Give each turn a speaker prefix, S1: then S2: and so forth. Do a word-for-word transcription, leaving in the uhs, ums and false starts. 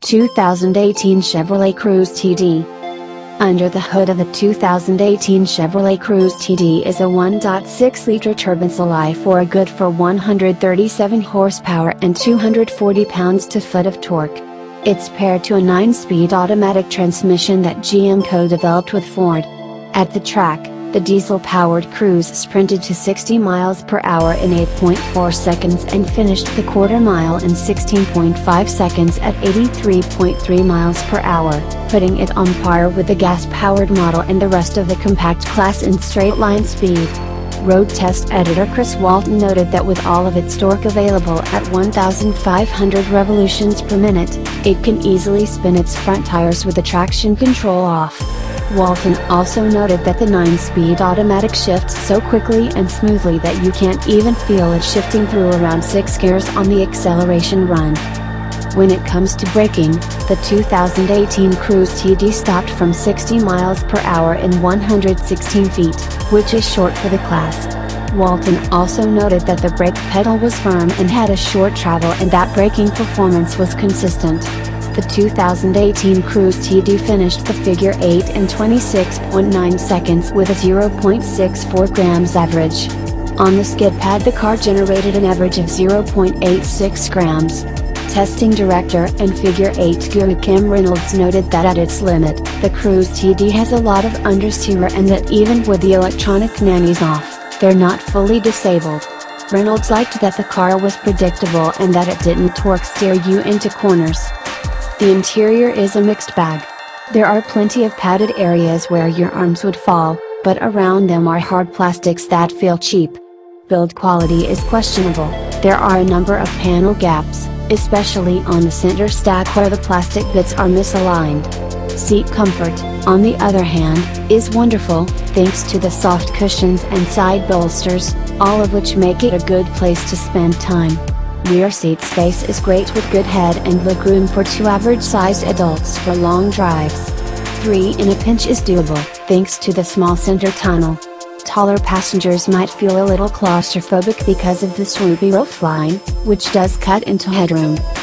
S1: two thousand eighteen Chevrolet Cruze T D. Under the hood of the two thousand eighteen Chevrolet Cruze T D is a one point six liter turbodiesel i four good for one hundred thirty-seven horsepower and two hundred forty pounds-to-foot of torque. It's paired to a nine speed automatic transmission that G M co-developed with Ford. At the track, the diesel-powered Cruze sprinted to sixty miles per hour in eight point four seconds and finished the quarter mile in sixteen point five seconds at eighty-three point three miles per hour, putting it on par with the gas-powered model and the rest of the compact class in straight-line speed. Road test editor Chris Walton noted that with all of its torque available at one thousand five hundred revolutions per minute, it can easily spin its front tires with the traction control off. Walton also noted that the nine speed automatic shifts so quickly and smoothly that you can't even feel it shifting through around six gears on the acceleration run. When it comes to braking, the two thousand eighteen Cruze T D stopped from sixty miles per hour in one hundred sixteen feet, which is short for the class. Walton also noted that the brake pedal was firm and had a short travel and that braking performance was consistent. The two thousand eighteen Cruze T D finished the figure eight in twenty-six point nine seconds with a zero point six four grams average. On the skid pad the car generated an average of zero point eight six grams. Testing director and figure eight guru Kim Reynolds noted that at its limit, the Cruze T D has a lot of understeer and that even with the electronic nannies off, they're not fully disabled. Reynolds liked that the car was predictable and that it didn't torque steer you into corners. The interior is a mixed bag. There are plenty of padded areas where your arms would fall, but around them are hard plastics that feel cheap. Build quality is questionable. There are a number of panel gaps, especially on the center stack where the plastic bits are misaligned. Seat comfort, on the other hand, is wonderful, thanks to the soft cushions and side bolsters, all of which make it a good place to spend time. Rear seat space is great with good head and legroom for two average-sized adults for long drives. Three in a pinch is doable, thanks to the small center tunnel. Taller passengers might feel a little claustrophobic because of the swoopy roofline, which does cut into headroom.